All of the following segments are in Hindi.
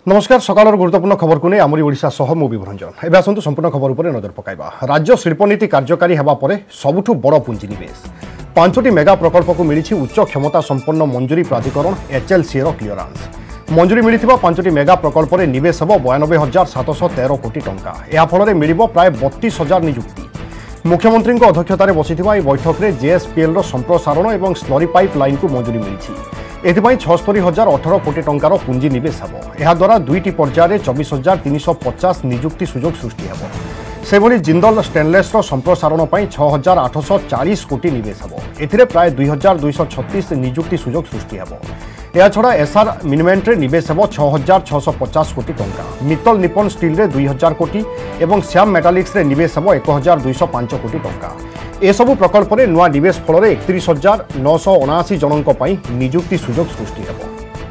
नमस्कार सकाल गुरुत्वपूर्ण खबर को नहीं आमरी ओडिशा सह मु विभरंजन एवं आसतु संपूर्ण खबर उपर नजर पकाइबा। राज्य शिल्पनीति कार्यकारी हेबा परे सबुठु बड़ पुंजीनिवेश 5टी मेगा प्रकल्प को मिली उच्च क्षमता संपन्न मंजूरी प्राधिकरण HLCA क्लीयरेंस। मंजूरी मिलिथिबा 5टी मेगा प्रकल्प रे निवेश हेबो 92,713 कोटी टंका। या फल मिलिबो प्राय 32,000 नियुक्ति। मुख्यमंत्री अध्यक्षतार बसिथिबा बैठक में JSPL संप्रसारण और स्लरी पाइप लाइन को मंजूरी मिली। एथिपाई 76,018 कोटी टंकार पुंजी निवेश हेबो। एहा द्वारा दुईटी पर्यायर 24,350 नियुक्ति सुजोग सृष्टि हेबो। सेभली जिंदल स्टेनलेस संप्रसारण पर 6,840 कोटी निवेश हेबो। एथिरे प्राय 2,236 नियुक्ति सुजोग सृष्टि हेबो। या छड़ा SR मिनिमेंट रे निवेश हेबो 6,650 कोटी टंका। मित्तल निपन स्टील रे 2,000 कोटी एवं श्याम मेटालिक्स रे निवेश हेबो 1,205 कोटी टंका। एसबू प्रकल्प में नुआ निवेश फल 31,979 जनों नियुक्ति सुजोग सृष्टि हेबो।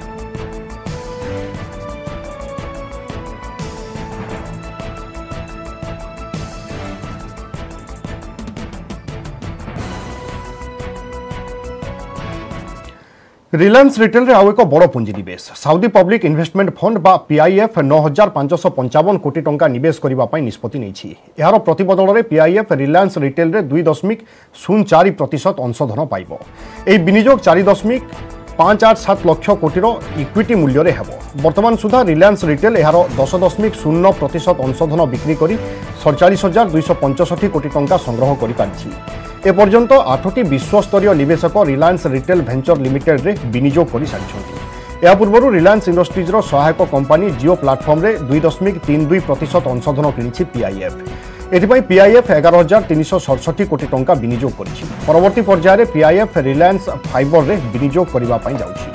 रिलायंस रिटेल रे आउ एक बड़ पुंजीनिवेश साउदी पब्लिक इन्वेस्टमेंट फंड बा PIF 9,555 कोटी टंका निवेश करने निष्पत्ति नहीं। यार प्रतिबदल में PIF रिलायंस रिटेल रे 2.04% अंशधन पाइब। यह विनियोग 4.587 लाख कोटीर इक्विटी मूल्य रे हेबो। वर्तमान सुधा रिलायंस रिटेल यार 10.0% अंशधन बिक्री करी 47,265 कोटी टंका संग्रह कर पारिछि। एपर्यंत 8टी विश्वस्तरीय निवेशक रिलायंस रिटेल भेंचर लिमिटेड रे विनियोग कर सारी। या पूर्व रिलायंस इंडस्ट्रीज सहायक कंपनी जियो प्लाटफर्म रे 2.32% अंशधन किछि PIF। एथिपाई PIF 11,367 कोटी टंका विनियोग करिछि। परवर्ती पर्यायर PIF रिलायंस फाइबर रे विनियोग करबा पई जाउछि।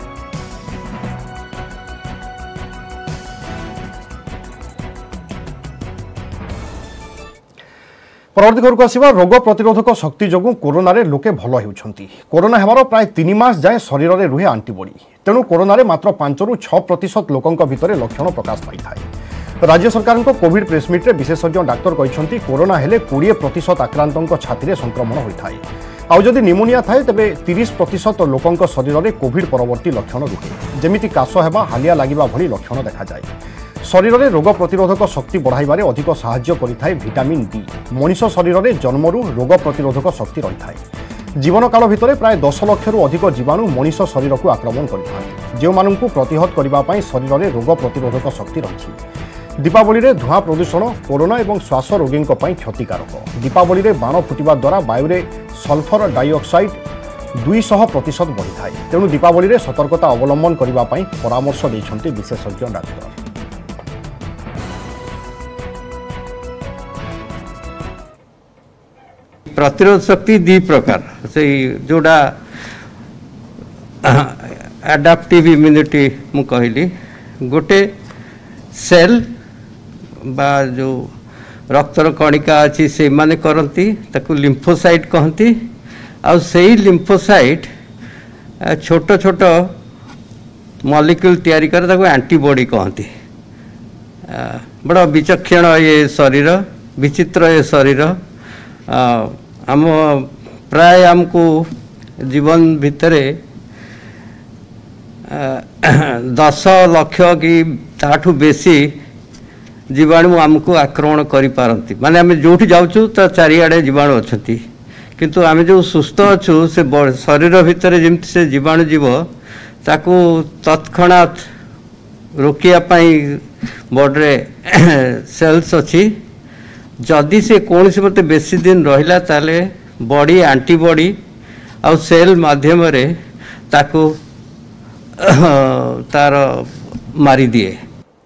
परवर्ती खबर को आसिबा। रोग प्रतिरोधक शक्ति जोगु कोरोना रे लोके भल हेउछंती। कोरोना हेबार प्राय 3 मास जाए शरीर रे रुहे आंटीबॉडी। तेणु कोरोना रे मात्र 5 ରୁ 6% लोकंक भितरे लक्षण प्रकाश पाई थाए। राज्य सरकार को कोविड प्रेसमिट रे विशेषज्ञ डाक्टर कहते कोरोना हेले 20% आक्रांतों छाती शंक्रमण होता है। आउ जदि निमोनिया थाए तेबे 30% लोकंक शरीर रे कोविड परवर्ती लक्षण रुहे, जेमिति काश हेबा, हालिया लागिबा भली लक्षण देखा जाए। शरीर में रोग प्रतिरोधक शक्ति बढ़ाइबारे अधिक साहाय्य करिथाए विटामिन D। मनीष शरीर में जन्मरू रोग प्रतिरोधक शक्ति रही है। जीवन काल भितर प्राय 10 लाख रु अधिक जीवाणु मनीष शरीर को आक्रमण करिथांती, जो माननकु प्रतिहत करिबा पई शरीर में रोग प्रतिरोधक शक्ति रही। दीपावली रे धुआं प्रदूषण कोरोना और श्वास रोगी क्षतिकारक। दीपावली रे बाण फुटिबा द्वारा वायु रे सल्फर डाइऑक्साइड 200% बढ़ी थाए। तेणु दीपावली रे सतर्कता अवलंबन करिबा पई परामर्श दैछन्ति विशेषज्ञ डाक्टर। प्रतिरोध शक्ति दी प्रकार से जोड़ा एडाप्टिव इम्यूनिटी मु कहली गोटे सेल बा जो रक्तर कणिका अच्छी से माने करती ताकू लिम्फोसाइट कहती। आ सही लिम्फोसाइट छोट छोट मॉलिक्यूल तैयारी कर ताकू एंटीबॉडी कहती। बड़ा विचक्षण ये शरीर, विचित्र ये शरीर। आम प्राय आमको जीवन भितरे 10 लाख कि ताठू बेसी जीवाणु आमको आक्रमण करि पारंती। माने आम जो जाऊँ तो चारिआडे जीवाणु अच्छी, किंतु आम जो सुस्थ अच्छु से शरीर भितर जमती से जीवाणु जीव ताकू तत्क्षणात रोकिया बॉडी सेल्स अच्छी। जदि से कौन सी मत बेसी दिन रहिला ताले बॉडी एंटीबॉडी आ सेल माध्यम रे ताकू तार मारी दिए।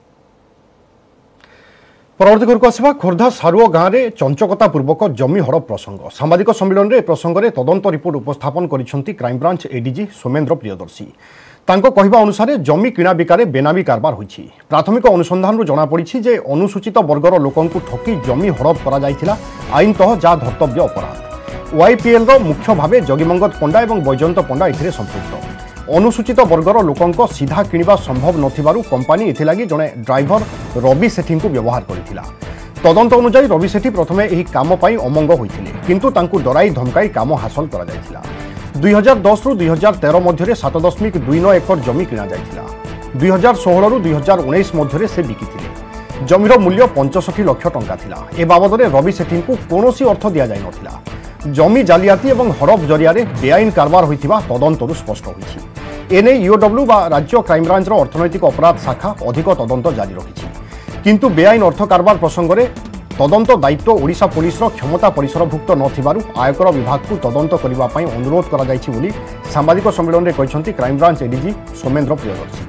परवर्ती खबर को आसिबा। खोर्धा सारुओ गाँव में चंचकता पूर्वक जमी हड़प प्रसंग। सामाजिक सम्मेलन में प्रसंग में तदंत रिपोर्ट उपस्थापन करिसेंती क्राइमब्रांच ADG सोमेन्द्र प्रियदर्शी। तांको कहिबा अनुसार जमी किणा बिकारे बेनामी कारबार होइछि। प्राथमिक अनुसंधान जना पड़ी जे अनुसूचित वर्गर लोकों ठकी जमी हड़प करा जायथिला आईनतः जा धर्तव्य अपराध। YPL मुख्य भावे जगीमंगत पंडा और बैजयंत पंडा एथिरे संपृक्त। अनुसूचित वर्गर लोकों सीधा किणवा संभव नथिबारु कंपनी एथिलागी जड़े ड्राइवर रवि सेठी को व्यवहार करथिला। तदंत अनुसार रवि सेठी प्रथमे एही काम पाई अमंग होइथिले, किंतु तांकु डराई धमकाई काम हासिल करा जायथिला। 2010 ରୁ 2013 ମଧ୍ୟରେ 7.29 ଏକର ଜମି କିଣା ଯାଇଥିଲା। 2016 रु 2019 मध्य से बिकिथिले। जमीर मूल्य 65 लाख टंका थिला। ए बाबद रवि सेठी को कौनसी अर्थ दि जाय नथिला। जमी जालियाती और हड़प जरिया बेआईन कारबार होइथिबा तदंतरु स्पष्ट होइछि। एने ईओडब्ल्यू बा राज्य क्राइमब्रांचर अर्थनैतिक अपराध शाखा अधिक तदंत जारी रखिछि। किंतु बेआईन अर्थ कारबार प्रसंग में तदंत दायित्व ओडिशा पुलिसर क्षमता परिसरभुक्त नथिबारु आयकर विभाग को तदंत करबा पई अनुरोध करा जायछि बोली सांबादिक सम्मेलन में कहिसंती क्राइमब्रांच एडीजी सोमेन्द्र प्रियदर्शी।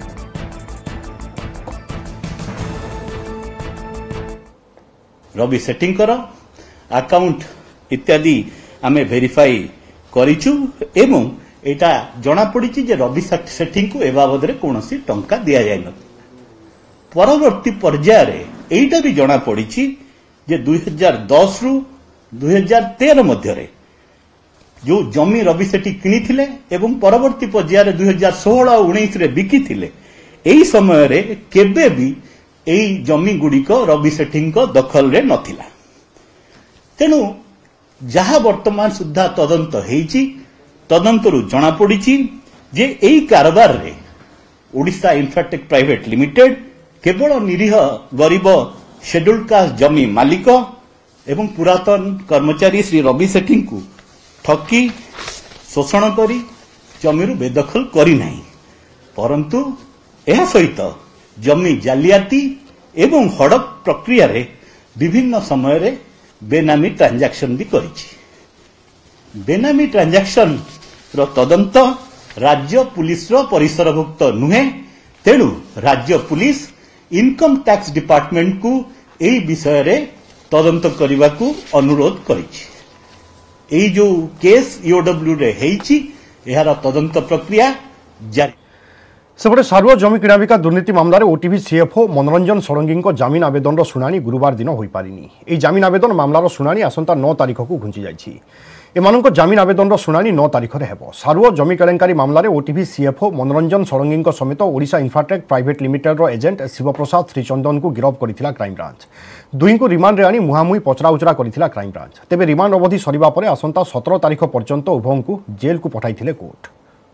रवि सेटिंग अकाउंट इत्यादि आमे वेरीफाई करिछु एवं एटा जना पड़ी जे रवि सेठी को ए बाबद रे कोनोसी टंका दिया जाय न। परवर्ती पर्याय रे एटा भी जना पड़ी जे 2010 रु 2013 मध्य रे जो जमी रवि सेठी किनिथिले एवं परवर्ती पर्याय रे 2016-19 रे बिकिथिले। एई समय रे केबे भी एई जमी गुडी को रवि सेठी को दखल रे नथिला। तेनु जहा वर्तमान सुधा तदंत हेइची तदंतरु जना पड़िची जे एई कारबार रे ओडिशा इंफ्राटेक प्राइवेट लिमिटेड केवल निरीह गरीब शेड्यूल्ड कास्ट जमी मालिक एवं पुरातन कर्मचारी श्री रवि सेठी को ठकी शोषण करी जमीरु बेदखल करी नाही, परंतु एहा सहित जमी जालियाती एवं हड़प प्रक्रिया रे विभिन्न समय रे बेनामी ट्रांजैक्शन भी करिछि। बेनामी ट्रांजैक्शन रो तदंत राज्य पुलिस रो परिसरभुक्त नुहे। तेणु राज्य पुलिस इनकम टैक्स डिपार्टमेंट को एई विषय रे तदंत करबा को अनुरोध करिछि। एई जो केस ईओडब्ल्यू रे हेइछि एहार तदंत प्रक्रिया जारी। सेपटे सारुआ जमी किणाबिका दुर्नीति मामलें ओटीवी सीएफओ मनोरंजन षडंगी जमीन आवेदन शुणाणी गुरुवार दिन हो पारिनी। यह जमीन आवेदन मामलार शुणाणी आसंता 9 तारिख को घुंची जाइछि। एमानक जमीन आवेदन शुणाणी 9 तारिख में हेब। सारुआ जमी केलेंकारी मामलें ओटीवी सीएफओ मनोरंजन षडंगी समेत Odisha Infratech private limited agent Shivprasad Srichandan को गिरफ करथिला क्राइमब्रांच। दुई को रिमांड रे आनी मुहामुही पचराउचरा करथिला क्राइमब्रांच। तेबे रिमांड अवधि सरिबा परे आसंता 17 तारिख पर्यंत उभयों को जेल को पठाइथिले कोर्ट।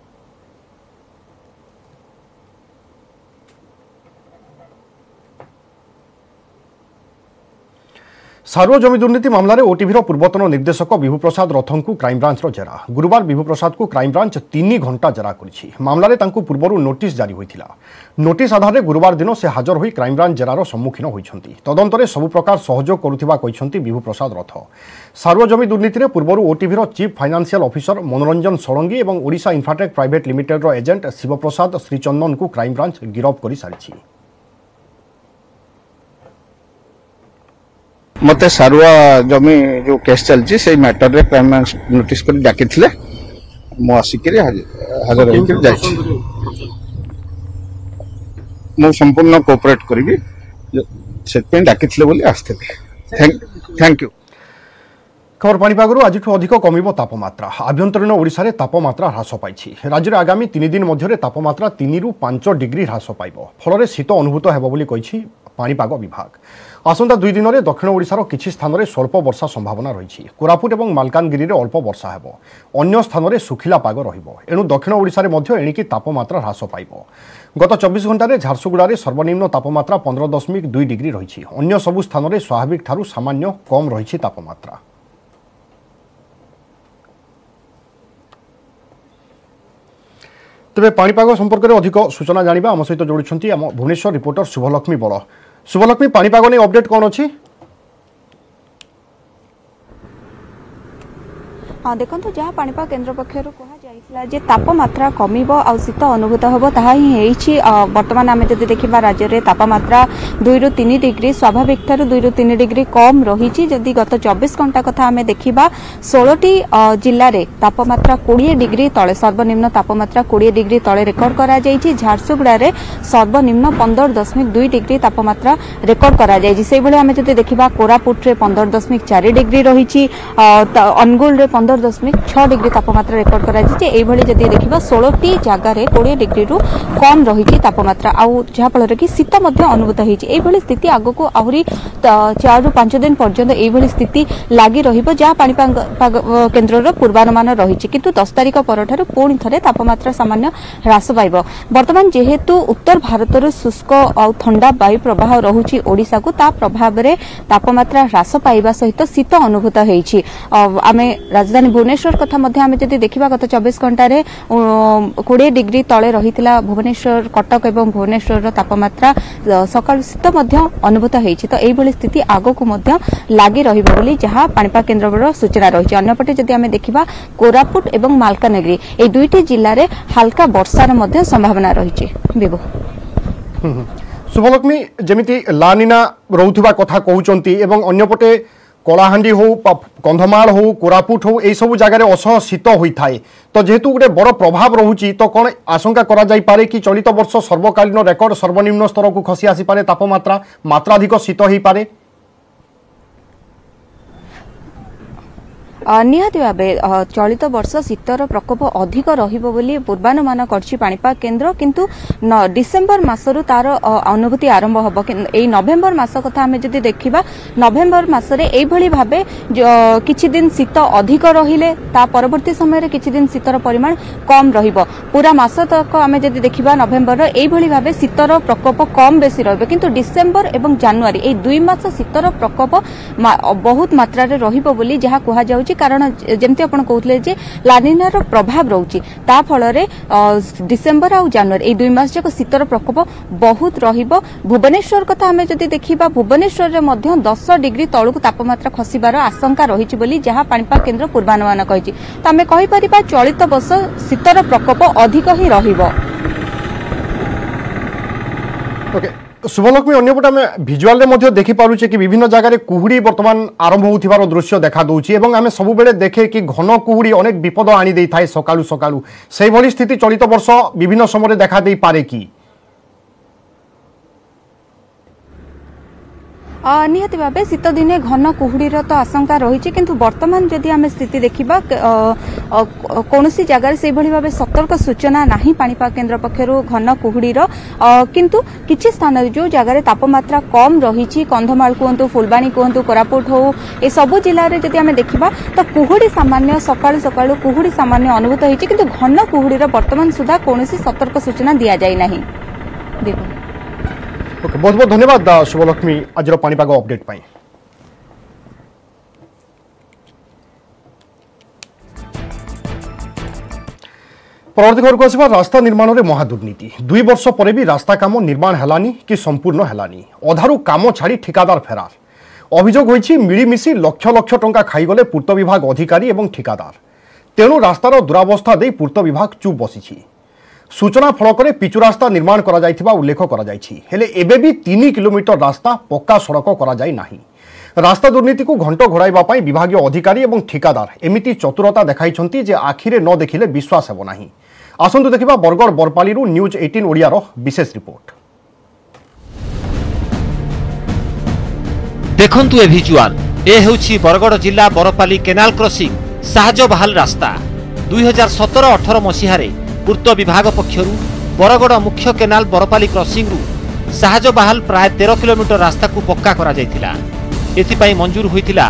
सारुआ जमी दुर्नीति मामलें ओटीवीर पूर्वतन निर्देशक विभू प्रसाद रथों को क्राइमब्रांच जेरा। गुरुवार विभू प्रसाद को क्राइमब्रांच 3 घंटा जेरा करिछि। मामलें पूर्व नोटिस जारी होइथिला। नोटिस आधार में गुरुवार दिन से हाजर होई क्राइमब्रांच जेरार सम्मुखीन होइछंती। तदंतरे सबु प्रकार सहयोग करुथिबा कहिसंती विभू प्रसाद रथ। सारुआ जमी दुर्नीति में पूर्व ओटीवीर chief financial officer Manoranjan Sadangi और Odisha Infratech private limited agent Shivprasad Srichandan को क्राइमब्रांच गिरफ कर सारिछि। मते सारुआ जमी जो केस चलची से मैटर रे क्राइम नोटिस कर डाकी थिले मो आसिकरी हाजर होकर जाइछि। मो संपूर्ण कोऑपरेट करबी से पे डाकी थिले बोली आस्ते। Thank you. खबर पाणीपागरू आज अधिक कमिब तापमात्रा। आभ्यंतरीण ओडिशा रे तापमात्रा ह्रास पाइछि। राज्य में आगामी 3 दिन मध्य तापमात्रा 3 रु 5 डिग्री ह्रास पाइब। फल शीत अनुभूत हेब बोली कहिछि पाणीपाग विभाग। आसंता 2 दिन में दक्षिण ओडिशार किछि स्थान में स्वल्प वर्षा संभावना रही। कोरापुट और मालकानगिरी में अल्प वर्षा हेब। अन्य स्थान में सुखिला पाग रहिबो। एणु दक्षिण ओडिशा रे मध्य एणिकी तापमात्रा ह्रास पाइब। गत 24 घंटा में झारसुगुड़ा में सर्वनिम्न तापमात्रा 15.2 डिग्री रही। अन्य सबु स्थान में स्वाभाविक ठारू सामान्य कम रही तापमात्रा। तेज पाणीपाग संपर्क में अधिक सूचना जानिबा आम सहित जोड़ुछंती आम भुवनेश्वर रिपोर्टर शुभलक्ष्मी बड़। शुभलक्ष्मी, पाणीपाग नहीं अपडेट कौन अच्छी? हाँ देखो जहाँ पाणीपाग केन्द्र पक्षर जे तापमात्रा कमिब आ शीत अनुभूत हम ताहा ही बर्तमान आम जब देखा राज्य में तापमात्रा 2 रु 3 डिग्री स्वाभाविक ठारू 2 रु 3 डिग्री कम रही। जदि गत 24 घंटा कथा आम देखा 16टी जिले में तापमात्रा 20 डिग्री तले सर्वनिम्न तापमात्रा 20 डिग्री तले रेकर्ड करा जायछि। झारसुगुड़ा रे सर्वनिम्न 15.2 डिग्री तापमात्रा रेकर्ड करा जायछि। सेहि भली आम जदि देखा कोरापुट रे 15.4 डिग्री रही। अनुगुल रे 15.6 डिग्री तापमात्रा रेकर्ड करा जायछि। एभली जदि देखिबा 16टी जगार 20 डिग्री रु कम रही तापमात्रा आउ जहाँफल कि शीत अनुभूत होती स्थिति आग को आहरी 4 ରୁ 5 दिन पर्यंत एभली स्थिति लगी रहा पाणीपाग केन्द्र पूर्वानुमान रही किंतु 10 तारिख पर पुणी थे तापमात्रा सामान्य ह्रास पाइब बर्तमान जेहेतु उत्तर भारत शुष्क और ठंडा वायु प्रवाह रहुछि ओडिशा को ता प्रभाव में तापमात्रा ह्रास पाइबा सहित शीत अनुभूत होइछि आमे राजधानी भुवनेश्वर कथा मध्ये आमे जदि देखिबा गत 24 घंटा 20 डिग्री तले रहितला भुवनेश्वर कटक एवं भुवनेश्वर तापमात्रा सकाळ शीत मध्ये अनुभूत होइछि तो एभली स्थिति आगो मध्य लगी रहिबो बोली जहाँ पाणीपाग केन्द्र सूचना रही अन्यपटे जदि आमे देखिबा कोरापुट एवं मालकानगिरी ए दुईटी जिल्ला रे हल्का वर्षार मध्य संभावना रही विभु शुभलक्ष्मी जमिति लानिना रोथुबा कथा कहउचंती एवं अन्यपटे कलाहांडी हो कंधमाल हो कोरापुट हो ए सब जगह असह शीत होता है तो जेहेतु गोटे बड़ प्रभाव रहुची तो कौन आशंका करा जाई पारे कि चलित वर्ष सर्वकालीन रेकर्ड सर्वनिम्न स्तर को खसी आसी पारे तापमात्रा मात्राधिक शीत होई पारे निहाती भावे चलित वर्ष शीतर प्रकोप अधिक रहिबो बोली पूर्वानुमान करछि पाणीपाग केन्द्र किंतु डिसेम्बर मासरु तार अनुभूति आरंभ हबो ए नवेम्बर मास कथा आमे जदि देखिबा नवेम्बर मासरे एई भली भावे किछि दिन शीत अधिक रहिले ता परवर्ती समय रे किछि दिन शीतर परिमाण कम रहिबो पूरा मास तक आमे जदि देखिबा नवेम्बर रे एई भली भावे शीतर प्रकोप कम बेसी रहिबो किंतु डिसेम्बर एवं जनवरी ए दुई मास शीतर प्रकोप बहुत मात्रा रे रहिबो बोली जहा कुहा जाउछि कारण जमती आपण कहउतले जे लानिनार प्रभाव रहउछि ता फल रे डिसेम्बर आ जनवरी ए दुई मास जक शीतर प्रकोप बहुत रहिबो भुवनेश्वर कथा हमें जदि देखिबा भुवनेश्वर रे मध्य 10 डिग्री तळुक तापमात्रा खसिबार आशंका रहिछि बोली जहा पाणीपाग केन्द्र पूर्वानुमान कहिछि त हमें कहि परिबा चलित वर्ष शीतर प्रकोप अधिक ही रहिबो ओके शुभलक्ष्मी अन्यपटे आम भिजुआल में देखी पारुचे कि विभिन्न जगह कुहुड़ी बर्तमान आरंभ होथिबार दृश्य देखा दउछि एवं आम सबुबेले देखे कि घन कुहुड़ी अनेक विपद आनी देई थाए सकाळु सकाळु सेहि भली स्थिति चलित वर्ष विभिन्न समय देखा देई पारे कि निहाती भावे शीत दिने घन कुहुड़ीर तो आशंका रही किंतु वर्तमान जदि आम स्थिति देखिबा कौन सी जगह से भली भावे सतर्क सूचना नहीं पाणीपाग केन्द्र पक्षर घन कुहुड़ीर किंतु किछि स्थान जो जगह तापमात्रा कम रही कंधमाल कहतु फुलबाणी कहतु कोरापुट हो ए सबु जिले में जदि आम देखिबा तो कुहुड़ी सामान्य सकाळु सकाळु कुहुड़ी सामान्य अनुभूत होइछि किंतु घन कुहुड़ीर वर्तमान सुधा कौन सतर्क सूचना दिया जाय नाही ओके बहुत बहुत धन्यवाद शुभलक्ष्मी आज पाणीपाग अपडेट पाई परवर्ती खबर को आसवा रास्ता निर्माण में महादुर्नीति 2 वर्ष पर भी रास्ता काम निर्माण हेलानी कि संपूर्ण हेलानी अधारू काम छाड़ी ठिकादार फेरार अभियोग होइछि मिलीमिशी लक्ष लक्ष टंका खाईगले पूर्त विभाग अधिकारी एवं ठिकादार तेणु रास्तार दुरावस्था दे पूर्त विभाग चुप बसिछि सूचना फलक पिचु रास्ता निर्माण करा जाइथिबा उल्लेख करा जाइछि हेले एबे भी 3 किलोमीटर रास्ता पक्का सड़क करा जाय नाही रास्ता दुर्नीति को घंट घोड़ाइबा पई विभागीय अधिकारी एवं ठिकादार एमिति चतुरता देखाइछंती जे आखिरे न देखिले विश्वास हेबो नाही आसंतु देखिबा बरगड़ बरपाली रु न्यूज 18 ओडिया रो विशेष रिपोर्ट देखंतु ए विजुअल ए हेउछि बरगड़ जिला बरपाली केनाल क्रॉसिंग साहजबहाल रास्ता 2017-18 मसिहारे पूर्त विभाग पक्षरु बरगड़ मुख्य केनाल बरपाली क्रॉसिंग रु साहजबहाल प्राय 13 किलोमीटर रास्ता को पक्का करा जायतिला एथिपाई मंजूर होइतिला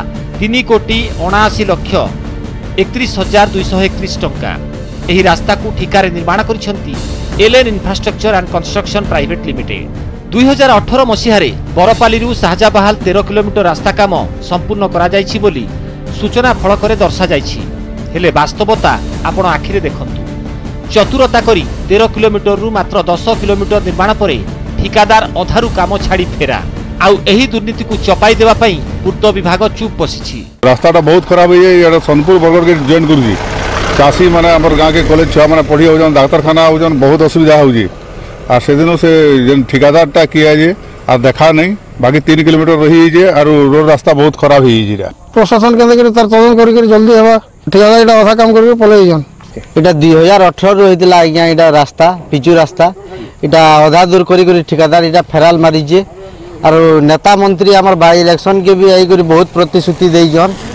3,79,31,231 टंका एही रास्ता को ठिकारे निर्माण करिसंती LN infrastructure and construction private limited 2018 मसिहारे बरपाली रु साहजबहाल 13 किलोमीटर रास्ता काम संपूर्ण करा जायछि बोली सूचना फलकरे दर्शा जायछि हेले वास्तवता आपण आखिरे देखंतु चतुरता करी 13 किलोमीटर रु मात्र 10 किलोमीटर निर्माण परे ठिकादार अधारू काम छाड़ी फेरा आउ एही दुर्नीति को चपाई देवा पई पूर्त विभाग चुप बसिछि रास्ताटा बहुत खराब है ये सोनपुर बरगड़ के जॉइन करूजी चाषी माने हमर गांव के कॉलेज छुआ माने पढ़ी होजन डाक्तरखाना होजन बहुत असुविधा होजी आ से दिन से जन ठिकादारटा किया जे आ देखा नहीं बाकी 3 किलोमीटर रही जे और रोड रास्ता बहुत खराब ही जे प्रशासन के तार तदन करी जल्दी हेबा ठिकादार एटा अधा काम करके पलै जन इटा 2018 रु होइतिला आज्ञा इटा रास्ता पिचु रास्ता इटा अधा दूर करी ठिकादार इटा फेराल मारिजे और नेता मंत्री आमर बाई इलेक्शन के भी आई करी बहुत प्रतिश्रुति देइजन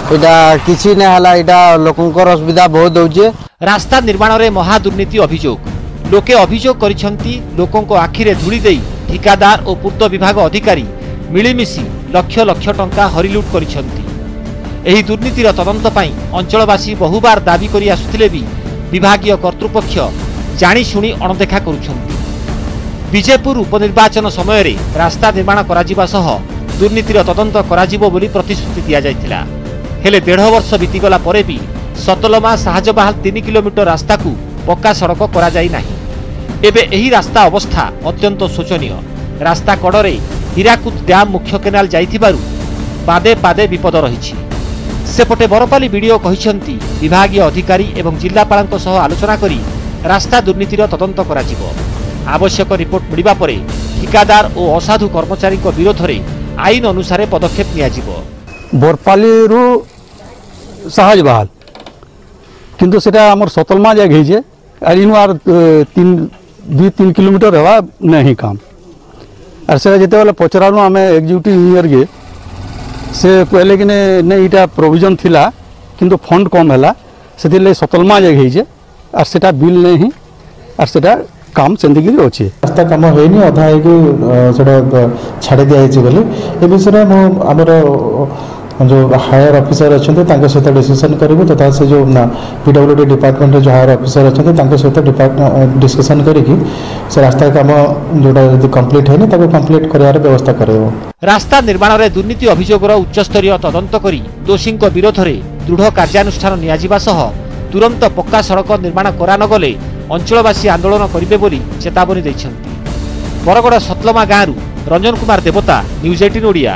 এটা কিছু না হলা এটা লোকଙ୍କର অসুবিধা বহুত হচ্ছে। রাস্তা নির্মাণরে মহা দুর্নীতি অভিযোগ লোকে অভিযোগ করিছন্তি লোকଙ୍କ আখিরে ধুলি দেই ঠিকাদার ও পূর্ত বিভাগ অধিকারী মিলিমিশি লক্ষ লক্ষ টঙ্কা হরিলুট করিছন্তি। ଏହି ଦୁର୍ନୀତିର ତଦନ୍ତ ପାଇଁ ଅଞ୍ଚଳବାସୀ ବହୁବାର ଦାବି କରି ଆସୁଥିଲେ ବି ବିଭାଗୀୟ କର୍ତ୍ତୃପକ୍ଷ ଜାଣିଶୁଣି ଅଣଦେଖା କରୁଛନ୍ତି। ବିଜେପୁର ଉପନିର୍ବାଚନ ସମୟରେ ରାସ୍ତା ନିର୍ମାଣ କରାଯିବା ସହ ଦୁର୍ନୀତିର ତଦନ୍ତ କରାଯିବ ବୋଲି ପ୍ରତିଶ୍ରୁତି ଦିଆଯାଇଥିଲା। ହେଲେ 1.5 ବର୍ଷ ବିତିଗଲା ପରେ ବି ସତଲମା ସାହାଜବାହାଲ 3 କିଲୋମିଟର ରାସ୍ତାକୁ ପକ୍କା ସଡ଼କ କରାଯାଇ ନାହିଁ। ଏବେ ଏହି ରାସ୍ତା ଅବସ୍ଥା ଅତ୍ୟନ୍ତ ଶୋଚନୀୟ। ରାସ୍ତା କଡ଼ରେ ହୀରାକୁଦ ଡ୍ୟାମ୍ ମୁଖ୍ୟ କେନାଲ ଯାଇଥିବାରୁ ପାଦେ ପାଦେ ବିପଦ ରହିଛି। ସେପଟେ ବରପାଲି ବିଡିଓ କହିଛନ୍ତି ବିଭାଗୀୟ ଅଧିକାରୀ ଏବଂ ଜିଲ୍ଲାପାଳଙ୍କ ସହ ଆଲୋଚନା କରି ରାସ୍ତା ଦୁର୍ନୀତିର ତଦନ୍ତ କରାଯିବ। ଆବଶ୍ୟକ ରିପୋର୍ଟ ମିଳିବା ପରେ ଠିକାଦାର ଓ ଅସାଧୁ କର୍ମଚାରୀଙ୍କ ବିରୋଧରେ ଆଇନ ଅନୁସାରେ ପଦକ୍ଷେପ ନିଆଯିବ। ବରପାଲିରୁ ସାହାଜବାହାଲ କିନ୍ତୁ ସେଟା ଆମର ସତଲମା ଯାକ ହେଇଛେ ଆର୍ ଇନୁ ଆର୍ 2-3 କିଲୋମିଟର ହେବା ନାହିଁ କାମ। ଆର୍ ସେଟା ଯେତେବେଳେ ପଚରାଲୁ ଆମେ ଏକ୍ଜିକ୍ୟୁଟିଭ୍ ଇଞ୍ଜିନିୟରକେ से कहले कि नहीं इटा प्रोविजन थिला किंतु फंड कम है से सतलमा जगह आर सेटा बिल नहीं आर सेटा काम सेंदिगिरी अच्छे रास्ता कम होनी अधा होटा छाड़ी दिखाई बोली ए विषय में आमर जो हायर ऑफिसर अच्छा सहित डिस्कसन करूँ तथा से जो पीडब्ल्यूडी डिपार्टमेंट जो हायर ऑफिसर अच्छा सहित डिस्कसन करके से रास्ता काम जोटा कंप्लीट है कंप्लीट करार व्यवस्था कर। रास्ता निर्माण में दुर्नीति अभियोगर उच्चस्तरीय तदंत करी दोषी विरोध में दृढ़ कार्यानुष्ठान नियाजिबा सह तुरंत पक्का सड़क निर्माण करा न गले अंचलवासी आंदोलन करेंगे बोली चेतावनी दैछन्ति। बरगड़ सतलमा गाँव रंजन कुमार देवता, न्यूज 18 ओडिया।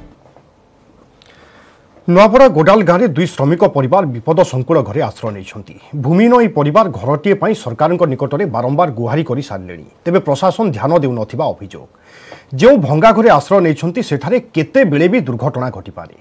नुआपड़ा गोडाल गाँव में 2 श्रमिक परिवार विपद संकुल घरे आश्रय नहीं। भूमिहीन यह परिवार घरटीए सरकार निकट में बारंबार गुहारी कर सारे तेज प्रशासन ध्यान देउ नथिबा अभियोग। जो भंगा घरे आश्रय नहीं सेठारे केते बेले भी दुर्घटना घटिपारे।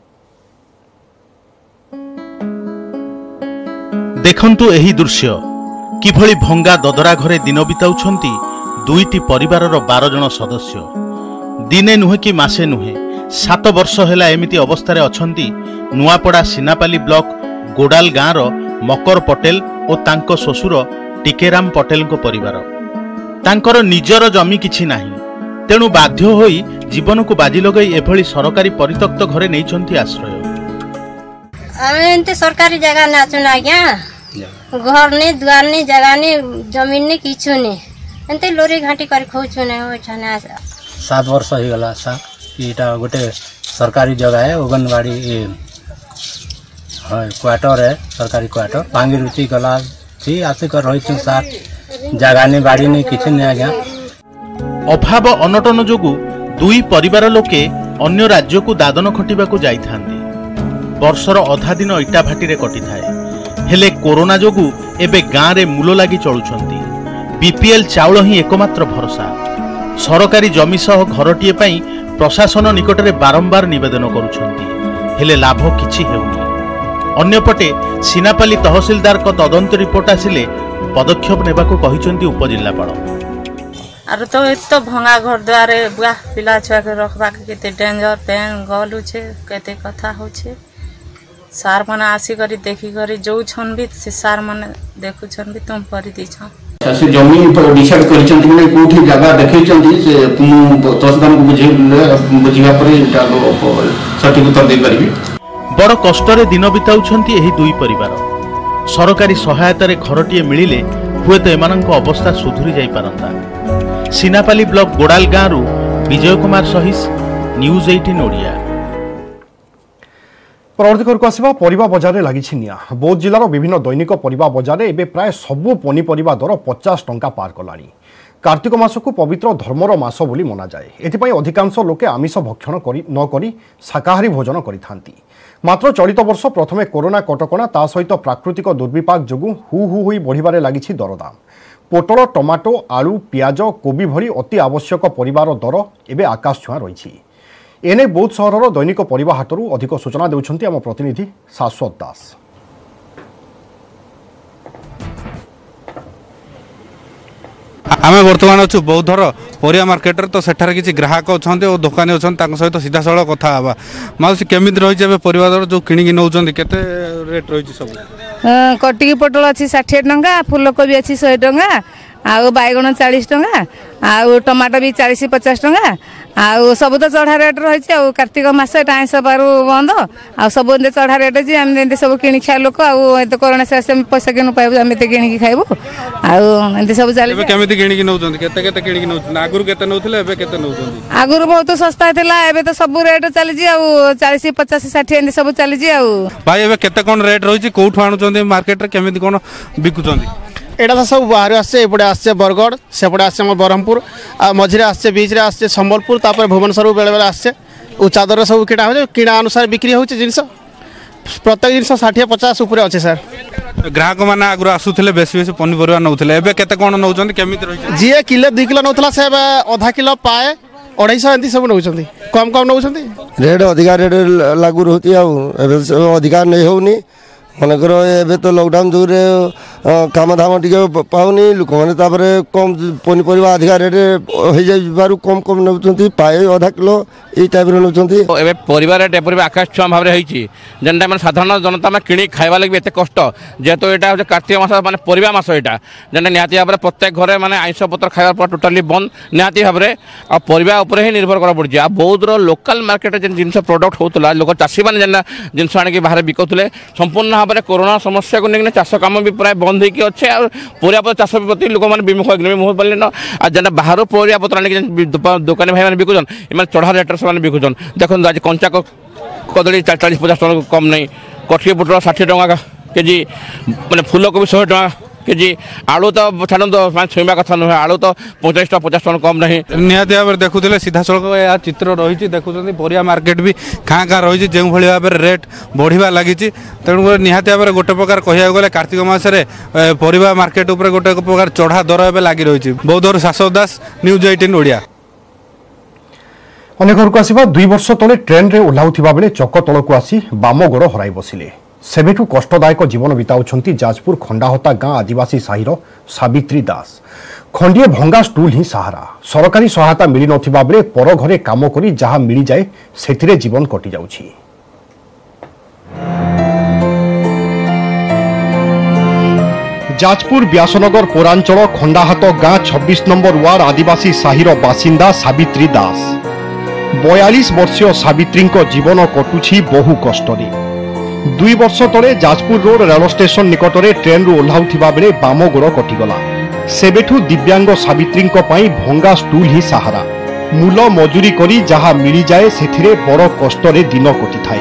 देखंतु एही दृश्य किभଳି भंगा ददरा घरे दिन बिताउछंती 2टी परिवारर 12 जन सदस्य। दिने नुहे कि मासे नुहे 7 वर्ष हेला एमिति अवस्थारे अछंती नुआपड़ा सीनापाली ब्लॉक गोडाल गाँव मकर पटेल और तांको ससुर टिकेराम पटेल को परिवार। तांकर निजर जमी किछि नाही तेणु बाध्य होई जीवन को बाजी लगई एभली सरकारी परित्यक्त घरे नैछंती आश्रय। आमे एंते सरकारी जगह नाचुना आज्ञा घर ने दुआर ने जगह ने जमीन ने किछु ने एंते लोरी घाटी कर खोचु ने हो छना 7 वर्ष हो गला सा इटा गोटे सरकारी जगह है ओगनवाड़ी हां क्वार्टर है सरकारी क्वार्टर पांगी रुचि गला थी आसे कर रही छु सा जगह ने बाड़ी ने किछु ने आज्ञा। अभाव अनटन जोगु 2 परिवार लोके अन्य राज्य को दादन खटिबा को जाई थांदी। वर्षर अधा दिन इटा भाटी रे कटि थाए हेले कोरोना जोगु एबे गाँ रे मूल लागी चलुछंती। बीपीएल चाउल ही एकमात्र भरोसा। सरकारी जमी सह घरटीए पई प्रशासन निकट में बारंबार निवेदन करुछंती हेले लाभ किछि हेउनी। अन्यपटे सीनापाली तहसीलदार को तदंत रिपोर्ट आसिले पदक्षेप नेबाको कहिसंती उपजिल्लापाल। आर तो भंगा घर द्वार बुआ पिला छुआ के रखबा के केते डेंजर पेन गलु छे केते कथा हो छे सार माने आसी करी देखी करी जो छन भी से सार माने देखु छन भी तुम परि दी छ से जमी डिसाइड करिसंती माने कोठी जगह देखैचंती से तहसीलदार को बुझिया पर सठिक उत्तर दे परिबी। बड़ कष्टरे दिन बिताउछंती एही 2 परिवार। सरकारी सहायता रे घरटीए मिलिले हुए तो एमानंक अवस्था सुधुरी जाई पारंता। सीनापाली ब्लॉक गोडाल गाँव विजय कुमार सहिस, न्यूज 18 ओडिया। परवर्ती को आसवा परिबा बजार में लगी निया। बौद्ध जिलार विभिन्न दैनिक परिबा बजार में एवं प्राय सबू पनीपरिबा दर 50 टंका पार कलानी। कार्तिक मास को पवित्र धर्मर मास बोली मना जाए। एथिपाई अधिकांश लोके आमिष भक्षण न करी शाकाहारी भोजन करिथांती। मात्र चलित वर्ष प्रथमे कोरोना कटकणा ता सहित प्राकृतिक दुर्विपाक जोगु हु होई बढ़िबारे लागिछि दरदाम। पोटल, टमाटो, आलू, पियाज, कोबी भली अति आवश्यक परिबार दर एबे आकाश छुआ रही। एने बौद्ध सहरर दैनिक परिबा हाटरू अधिक सूचना देउछन्ति आम प्रतिनिधि शाश्वत दास। आम बर्तमान अच्छु बौद्धर परिया मार्केट तो सेठार किसी ग्राहक अच्छा और दोकानी अच्छा सहित सीधा साल कथा हाँ माउसी केमी रही परिवार जो किणिकी नौ केते रेट रही सब कटिकी पोटल अच्छी 60 टंका फुलकोबी अच्छी 100 टंका आउ बैगण 40 टंका आउ टमाटो भी 40-50 टंका आउ सब तो चढ़ा रेट रही आउ कार्तिक मास आइंस बार बंद आ सब चढ़ा रेट अच्छी आम सब किणी खा लोक आउ कोरोना से पैसा कि पाइबू आम किणी खाइबू आउ सब चल आगुरी बहुत सस्ता था एबे तो सब रेट चली 40-50-60 सब चली भाई केते कौन रेट रही कौटू आणुचंदी मार्केट रे केमिति कोन बिकुचंदी एटा तो सब बाहर आसे एपटे आसे बरगढ़ सेपटे आसे ब्रह्मपुर आ मझे आसे बीच रे आसे संबलपुर तापर भुवनेश्वर बेले बेले आसे चादर सब किଣା हो किଣା अनुसार बिक्री होचे जिनस प्रत्येक जिनस 60-50 ऊपर अच्छे सर ग्राहक माने आगु आसुथिले बेसी बेसी पनिपरिया नउथिले एबे केते कोन नउचंदी केमिति रही जी किलो 2 किलो नउथला से आधा किलो पाए 250 एंती सब नउचंदी कम कम नउचंदी रेट अधिका रेट लागू रहती आ अधिका नहीं होनी मनकर एबे तो लॉकडाउन जो काम धाम टे पाऊनी लोक मैंने कम पनीपरिया अधिका रेट हो कम कम नौ पाए आधा किलो ये टाइप नौ परिवार रेट एपरी आकाश छुआ भाव में जेनटा मैंने साधारण जनता में किणी खाइबा लगे एत कष्ट जेहेतु यहाँ कार्तिक मास माने परिवा मास यहाँ जेनटा निहाती भाव में प्रत्येक घरे माने आइंस पत्र खाइबा टोटाली बंद निहाती भाव में आ परिवा उपर ही निर्भर करा पड़ी आ बौद्धर लोकल मार्केट जेन जिन प्रोडक्ट होता लोक चाषी मैंने जेन जिन आनिक बाहर बिकुले संपूर्ण भाव में कोरोना समस्या को लेकिन चाष कम भी प्राय बंद होगी अच्छे परिया चाष प्रति लोक मैंने विमुख विमुख पारे न आ जेन बाहर परिया पत्र आनिक दुकानी भाई मैंने बिकुन इन चढ़ा रेट से बिकुन देखो आज कंचा कदली 40-50 टका कम नहीं कटिकी पोटल 60 टका केजी मैंने फूलकोबी 100 टका केजी आलू तो छाड़ तो छुईवा कथा नुहे आलू तो 50-50 टका कम नहीं निहाती भाव में देखुले सीधा सड़क चित्र रही देखुं परिया मार्केट भी खाँ खाँ रही जो भाई भाव में रेट बढ़िया लगी तेणु निहाती भाव में गोटे प्रकार कह गले कार्तिक मासरे परिया मार्केट उपर गोटे प्रकार चढ़ा दर एवं लगी रही बौद्धर शाश्वत दास न्यूज 18 ओडिया अनेक घरक आसवा 2 वर्ष तले ट्रेन रे ओह्लाउथिबा बेले चक तलक आसी बाम गोड़ हराई बसिले सेबेठु कष्टदायक जीवन बिताउछंती जाजपुर खंडाहता गाँ आदिवासी साहिर सावित्री दास खंडिए भंगा स्टूल ही सहारा सरकारी सहायता मिली नथिबा बेले पर घरे काम करी जहाँ मिली जाए सेथिरे जीवन कटि जाउछि। जाजपुर व्यासनगर पौरांचल खंडाहात गाँ 26 नंबर वार्ड आदिवासी साहिर बासिंदा सावित्री दास 42 वर्षीय सावित्री जीवन कटुछि बहु कष्टरे 2 वर्ष तले जाजपुर रोड रेल स्टेशन निकटरे ट्रेन रु ओह्लाउथिबा बेले बाम गोड़ कटिगला सेबेठु दिव्यांग सावित्री भंगा स्टूल ही सहारा मूल मजूरी करी जहाँ मिली जाए सेथिरे बड़ कष्टरे दिन कटि थाए।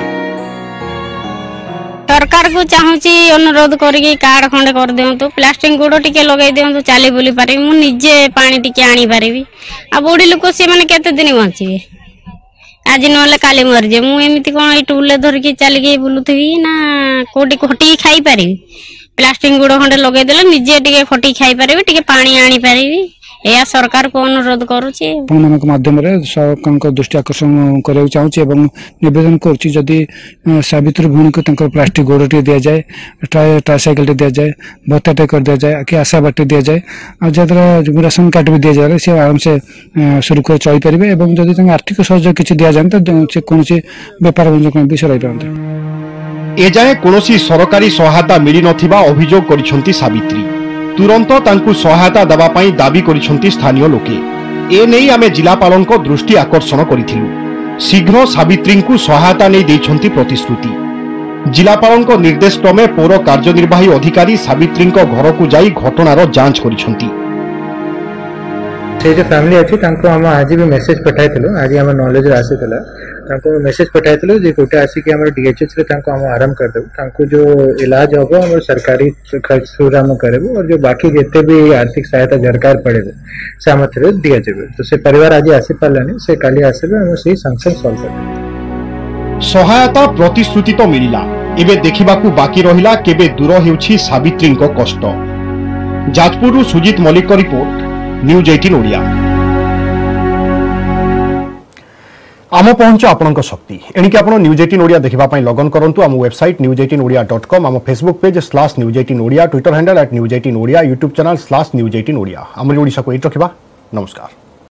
सरकार को चाहूची अनुरोध करके कार्ड खंडे कर दियंतु प्लास्टिक गोड़ टिके लगे दियंतु चाली बुली पारे मु निजे पानी टिके आनी पारिबी आ बुढ़ी लोक से माने केते दिन बंचिबे आज नले काली मरजे मु एमिति कोन ई टूले धरकी चली बुलुथबी ना कोटी खटी खाई पारिबी प्लास्टिक गुड़ खंडे लगे देले निजे टिके खटी खाई पारिबी टिके पानी आनी पारिबी या सरकार को अनुरोध करूची माध्यम सरकार दृष्टि आकर्षण करने चाहूँगी और नवेदन करुच्ची जदि सावित्री भूणी को प्लास्टिक गोड़ टे दि जाए ट्राइसाइकल दि जाए भत्ता टे कर दि जाए कि आशा बाटे दि जाए और जहाँ राशन कार्ड भी दि जाए सी आराम से सुरक्षित चल पारे और जदि आर्थिक सहयोग किसी दि जाए तो कौन बेपार भी सर एजाए कौनसी सरकारी सहायता मिली नथिबा अभियोग करिसेंती सावित्री तुरंत तांकु सहायता देबा पई दाबी करिसेंती स्थानीय लोके ए नै आमे जिलापालन को दृष्टि आकर्षण करिथिलु शीघ्र सावित्री को सहायता नै दैछंती प्रतिश्रुति जिलापालन को निर्देश क्रमे पौर कार्यनिर्वाही अधिकारी सावित्री घर को जाई घटनार जांच करिसेंती से जो फैमिली अच्छी तांको हम आज भी मेसेज पठाइथिलु आज हम नॉलेज आसीतला तांको मेसेज पठाइथिलु जे कोटा आसी कि हमर डीएचएच रे तांको हम आराम कर देबु तांको जो इलाज होबो हम सरकारी खर्च पूरा हम करबो और जो बाकी जेते भी आर्थिक सहायता दरकार पड़ेबो से हम थरे दिया जेबे तो से परिवार आज आसी पालानी से काली आसीबे हम से संक्शन सॉल्व करबो सहायता प्रतिश्रुति तो मिलिला एबे देखिबाकू बाकी रहिला केबे दूर हेउछि सावित्री को कष्ट जाजपुर सुजीत मलिक रिपोर्ट न्यूज 18 ओडिया। आम पहुंच आपणक शक्ति एणिकी आपण न्यूज 18 ओडिया देखिबा पई लॉग इन करंतु आम वेबसाइट news18odia.com आम Facebook page /news18odia Twitter handle @news18odia YouTube channel /news18odia आम ओडिशा को एट रखिबा। नमस्कार।